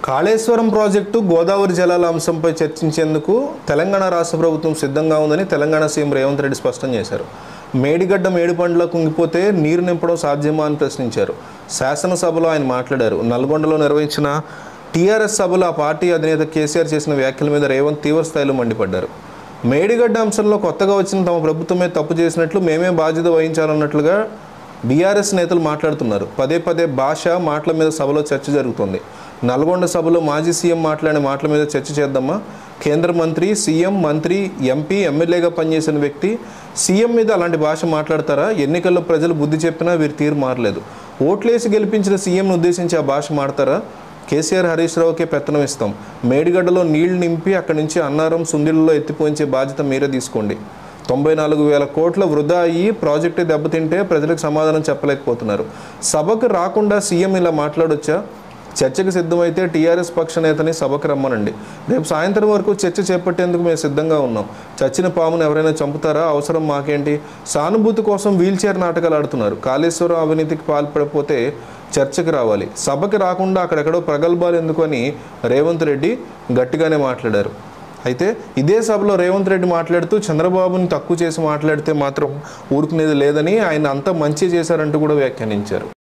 Kaleshwaram project Godavari జలాల అంశంపై చర్చించేందుకు తెలంగాణ రాష్ట్ర ప్రభుత్వం సిద్ధంగా ఉందని తెలంగాణ సీఎం రేవంత్ రెడ్డి స్పష్టం చేశారు. మేడిగడ్డ మేడిపండ్ల కుంగిపోతే నీరు నింపడం సాధ్యమా అని ప్రశ్నించారు. శాసనసభలో ఆయన మాట్లాడారు. నల్గొండలో నిర్వహించిన టీఆర్ఎస్ సభలో ఆ పార్టీ అధినేత కేసీఆర్ చేసిన వ్యాఖ్యల మీద రేవంత్ తీవ్ర స్థాయిలో మండిపడ్డారు. మేడిగడ్డ అంశంలో కొత్తగా వచ్చిన తమ ప్రభుత్వమే తప్పు చేసినట్లు మేమే బాధ్యత వహించాలన్నట్లుగా బీఆర్ఎస్ నేతలు మాట్లాడుతున్నారు. పదే పదే భాష మాటల మీద సభలో చర్చ జరుగుతుంది. నల్గొండ సభలో మాజీ సీఎం మాట్లాడిన మాటల మీద చర్చ చేద్దామా? కేంద్ర మంత్రి, సీఎం, మంత్రి, ఎంపీ, ఎమ్మెల్యేగా పనిచేసిన వ్యక్తి సీఎం మీద అలాంటి భాష మాట్లాడతారా? ఎన్నికల్లో ప్రజలు బుద్ధి చెప్పినా వీరి తీరు మారలేదు. ఓట్లేసి గెలిపించిన సీఎంను ఉద్దేశించి ఆ భాష మాడతారా? కేసీఆర్, హరీష్ రావుకే పెత్తనం ఇస్తాం. మేడిగడ్డలో నీళ్లు నింపి అక్కడి నుంచి అన్నారం, సుందిళ్ళలో ఎత్తిపోయించే బాధ్యత మీరే తీసుకోండి. 94,000 కోట్ల వృధా అయ్యి ప్రాజెక్టు దెబ్బతింటే ప్రజలకు సమాధానం చెప్పలేకపోతున్నారు. సభకు రాకుండా సీఎం ఇలా మాట్లాడొచ్చా? చర్చకు సిద్ధమైతే టీఆర్ఎస్ పక్ష నేతని సభకు రమ్మనండి. రేపు సాయంత్రం వరకు చర్చ చేపట్టేందుకు మేము సిద్ధంగా ఉన్నాం. చచ్చిన పామును ఎవరైనా చంపుతారా? అవసరం మాకేంటి? సానుభూతి కోసం వీల్చైర్ నాటకాలు ఆడుతున్నారు. కాళేశ్వరం అవినీతికి పాల్పడకపోతే చర్చకు రావాలి. సభకి రాకుండా అక్కడెక్కడో ప్రగల్భాలు ఎందుకు అని రేవంత్ రెడ్డి గట్టిగానే మాట్లాడారు. అయితే ఇదే సభలో రేవంత్ రెడ్డి మాట్లాడుతూ చంద్రబాబుని తక్కువ చేసి మాట్లాడితే మాత్రం ఊరుకునేది లేదని, ఆయన అంతా మంచి చేశారంటూ కూడా వ్యాఖ్యానించారు.